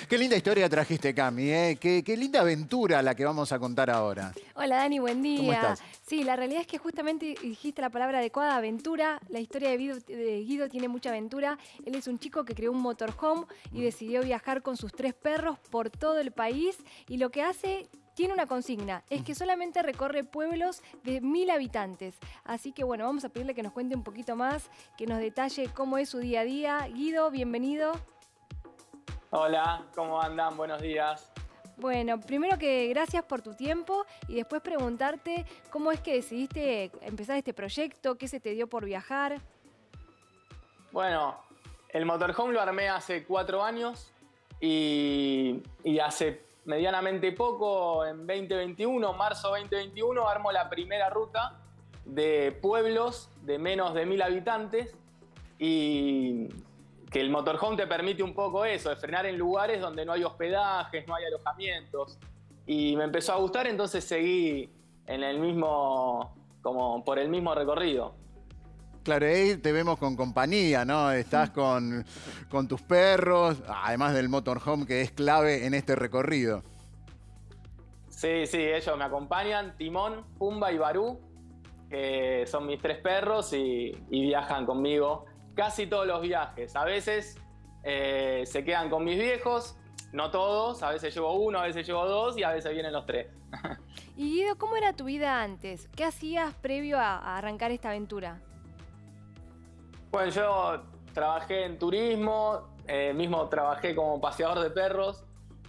Qué linda historia trajiste, Cami, ¿eh? Qué linda aventura la que vamos a contar ahora. Hola Dani, buen día. ¿Cómo estás? Sí, la realidad es que justamente dijiste la palabra adecuada, aventura. La historia de Guido tiene mucha aventura. Él es un chico que creó un motorhome y decidió viajar con sus 3 perros por todo el país. Y lo que hace, tiene una consigna, es que solamente recorre pueblos de 1000 habitantes. Así que bueno, vamos a pedirle que nos cuente un poquito más, que nos detalle cómo es su día a día. Guido, bienvenido. Hola, ¿cómo andan? Buenos días. Bueno, primero que gracias por tu tiempo y después preguntarte cómo es que decidiste empezar este proyecto, qué se te dio por viajar. Bueno, el motorhome lo armé hace 4 años y hace medianamente poco, en 2021, marzo 2021, armo la primera ruta de pueblos de menos de 1000 habitantes y que el motorhome te permite un poco eso, de frenar en lugares donde no hay hospedajes, no hay alojamientos. Y me empezó a gustar, entonces seguí en el mismo, como por el mismo recorrido. Claro, ahí te vemos con compañía, ¿no? Estás con tus perros, además del motorhome que es clave en este recorrido. Sí, ellos me acompañan, Timón, Pumba y Barú, que son mis 3 perros y viajan conmigo casi todos los viajes. A veces se quedan con mis viejos, no todos, a veces llevo 1, a veces llevo 2 y a veces vienen los 3. Y Guido, ¿cómo era tu vida antes? ¿Qué hacías previo a arrancar esta aventura? Bueno, yo trabajé en turismo, mismo trabajé como paseador de perros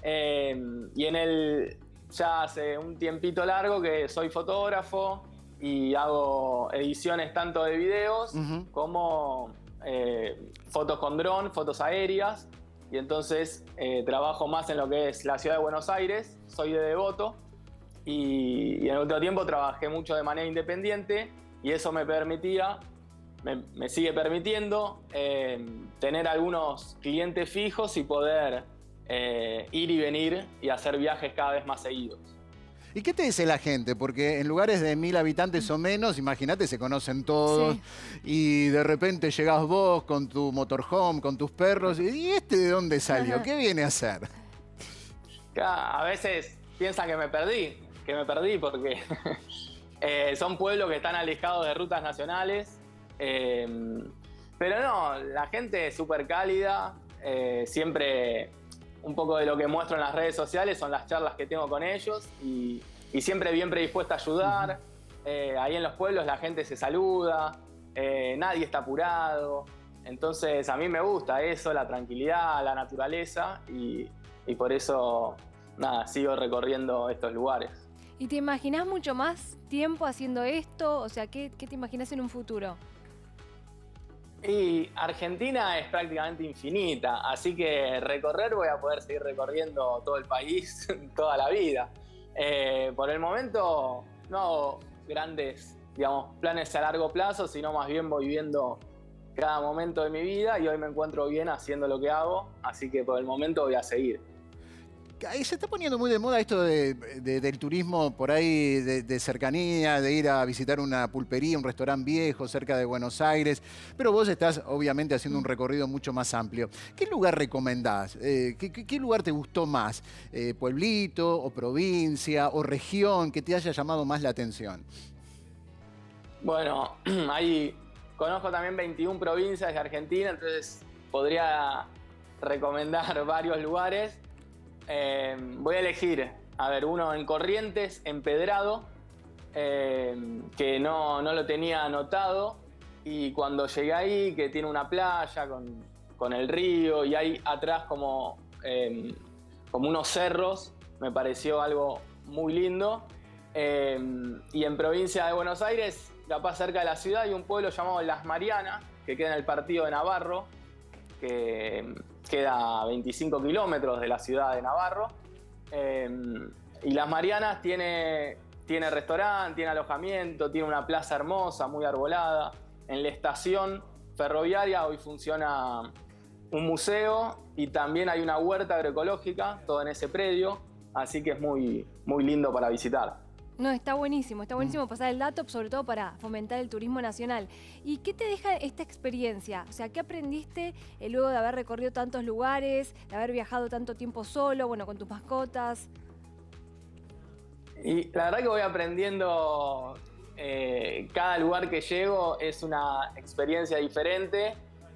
y ya hace un tiempito largo que soy fotógrafo y hago ediciones tanto de videos como fotos con dron, fotos aéreas, y entonces trabajo más en lo que es la ciudad de Buenos Aires, soy de Devoto y en el último tiempo trabajé mucho de manera independiente y eso me permitía, me sigue permitiendo tener algunos clientes fijos y poder ir y venir y hacer viajes cada vez más seguidos. ¿Y qué te dice la gente? Porque en lugares de 1000 habitantes o menos, imagínate, se conocen todos. Sí. Y de repente llegás vos con tu motorhome, con tus perros. ¿Y este de dónde salió? Ajá. ¿Qué viene a hacer? A veces piensan que me perdí porque son pueblos que están alejados de rutas nacionales. Pero no, la gente es súper cálida. Siempre un poco de lo que muestro en las redes sociales son las charlas que tengo con ellos y siempre bien predispuesta a ayudar. Ahí en los pueblos la gente se saluda, nadie está apurado. Entonces a mí me gusta eso, la tranquilidad, la naturaleza y por eso nada, sigo recorriendo estos lugares. ¿Y te imaginás mucho más tiempo haciendo esto? O sea, ¿qué te imaginás en un futuro? Y Argentina es prácticamente infinita, así que recorrer voy a poder seguir recorriendo todo el país toda la vida. Por el momento no hago grandes, digamos, planes a largo plazo, sino más bien voy viviendo cada momento de mi vida y hoy me encuentro bien haciendo lo que hago, así que por el momento voy a seguir. Ahí se está poniendo muy de moda esto del turismo por ahí de cercanía, de ir a visitar una pulpería, un restaurante viejo cerca de Buenos Aires. Pero vos estás obviamente haciendo un recorrido mucho más amplio. ¿Qué lugar recomendás? ¿Qué lugar te gustó más? ¿Pueblito o provincia o región que te haya llamado más la atención? Bueno, ahí conozco también 21 provincias de Argentina, entonces podría recomendar varios lugares. Voy a elegir, a ver, uno en Corrientes, Empedrado, que no lo tenía anotado y cuando llegué ahí, que tiene una playa con el río y hay atrás como unos cerros, me pareció algo muy lindo. Y en provincia de Buenos Aires, capaz cerca de la ciudad, hay un pueblo llamado Las Marianas, que queda en el partido de Navarro, que queda a 25 kilómetros de la ciudad de Navarro. Y Las Marianas tiene restaurante, tiene alojamiento, tiene una plaza hermosa, muy arbolada. En la estación ferroviaria hoy funciona un museo y también hay una huerta agroecológica, todo en ese predio, así que es muy, muy lindo para visitar. No, está buenísimo pasar el dato, sobre todo para fomentar el turismo nacional. ¿Y qué te deja esta experiencia? O sea, ¿qué aprendiste luego de haber recorrido tantos lugares, de haber viajado tanto tiempo solo, bueno, con tus mascotas? Y la verdad que voy aprendiendo, cada lugar que llego es una experiencia diferente.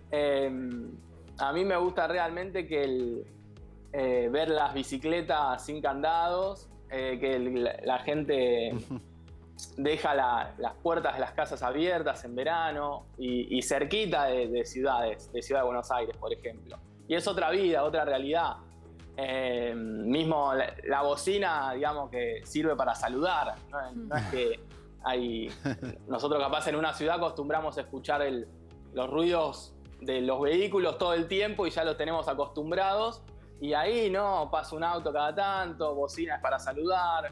A mí me gusta realmente que ver las bicicletas sin candados, que la gente deja las puertas de las casas abiertas en verano y cerquita de ciudades, de Ciudad de Buenos Aires, por ejemplo. Y es otra vida, otra realidad. Mismo la bocina, digamos, que sirve para saludar. No es que nosotros capaz en una ciudad acostumbramos a escuchar los ruidos de los vehículos todo el tiempo y ya los tenemos acostumbrados. Y ahí no, pasa un auto cada tanto, bocina es para saludar.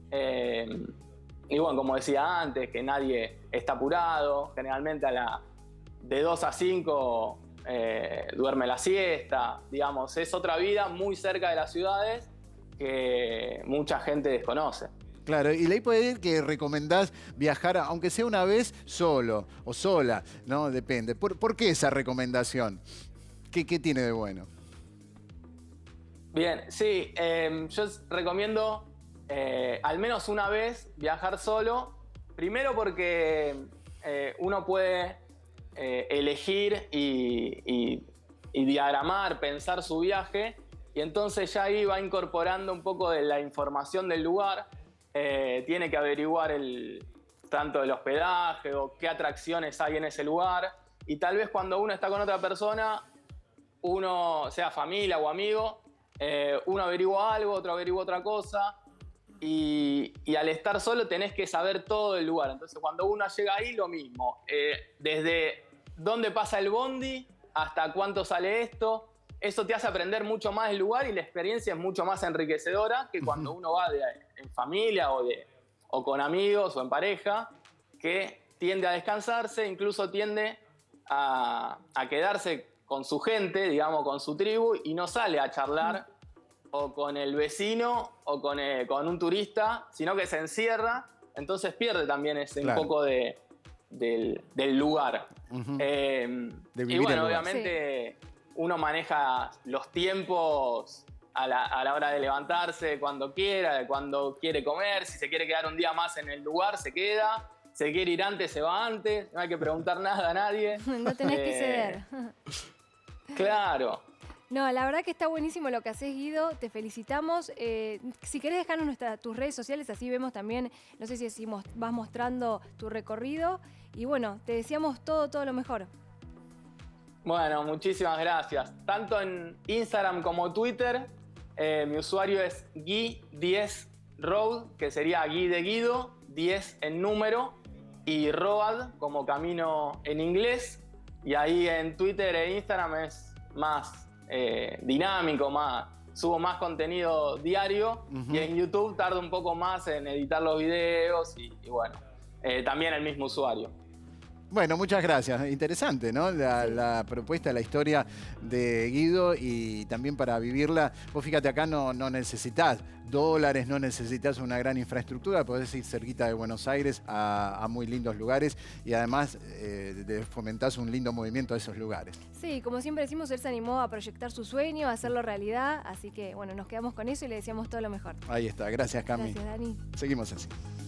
Y bueno, como decía antes, que nadie está apurado. Generalmente de 2 a 5 duerme la siesta. Digamos, es otra vida muy cerca de las ciudades que mucha gente desconoce. Claro, y leí por ahí que recomendás viajar, aunque sea una vez, solo o sola, ¿no? Depende. ¿Por qué esa recomendación? ¿Qué tiene de bueno? Bien, sí, yo recomiendo al menos una vez viajar solo. Primero porque uno puede elegir y diagramar, pensar su viaje, y entonces ya ahí va incorporando un poco de la información del lugar. Tiene que averiguar tanto el hospedaje o qué atracciones hay en ese lugar, y tal vez cuando uno está con otra persona, uno, sea familia o amigo, uno averigua algo, otro averigua otra cosa, y al estar solo tenés que saber todo del lugar. Entonces cuando uno llega ahí, lo mismo, desde dónde pasa el bondi hasta cuánto sale esto. Eso te hace aprender mucho más del lugar y la experiencia es mucho más enriquecedora que cuando uno va en familia o con amigos o en pareja, que tiende a descansarse, incluso tiende a quedarse con su gente, digamos, con su tribu, y no sale a charlar o con el vecino o con un turista, sino que se encierra, entonces pierde también un poco del lugar. Y bueno, obviamente uno maneja los tiempos a la hora de levantarse, cuando quiere comer, si se quiere quedar un día más en el lugar, se queda. Si quiere ir antes, se va antes, no hay que preguntar nada a nadie. No tenés que ceder. Claro. No, la verdad que está buenísimo lo que haces, Guido, te felicitamos. Si querés dejarnos tus redes sociales, así vemos también, no sé si vas mostrando tu recorrido. Y bueno, te deseamos todo lo mejor. Bueno, muchísimas gracias. Tanto en Instagram como Twitter, mi usuario es Gui10Road, que sería Gui de Guido, 10 en número, y Road como camino en inglés. Y ahí en Twitter e Instagram es más dinámico, subo más contenido diario. Y en YouTube tardo un poco más en editar los videos y bueno, también el mismo usuario. Bueno, muchas gracias. Interesante, ¿no? La propuesta, la historia de Guido, y también para vivirla. Vos fíjate, acá no necesitas dólares, no necesitas una gran infraestructura, podés ir cerquita de Buenos Aires a muy lindos lugares, y además fomentás un lindo movimiento a esos lugares. Sí, como siempre decimos, él se animó a proyectar su sueño, a hacerlo realidad, así que bueno, nos quedamos con eso y le deseamos todo lo mejor. Ahí está, gracias Cami. Gracias, Dani. Seguimos así.